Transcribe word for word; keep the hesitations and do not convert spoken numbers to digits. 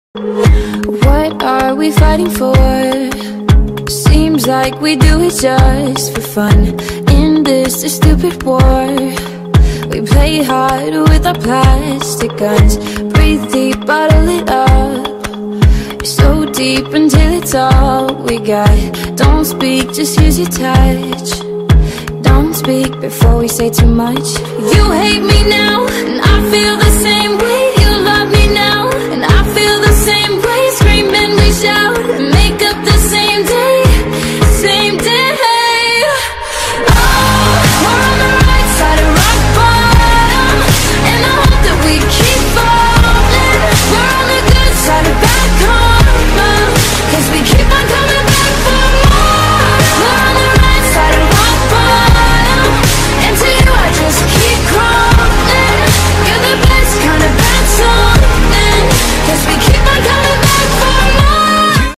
What are we fighting for? Seems like we do it just for fun. In this a stupid war, we play hard with our plastic guns. Breathe deep, bottle it up, so deep until it's all we got. Don't speak, just use your touch. Don't speak before we say too much. You hate me now, and I feel the same way. You love me now, and I feel the same way. Scream and we shout.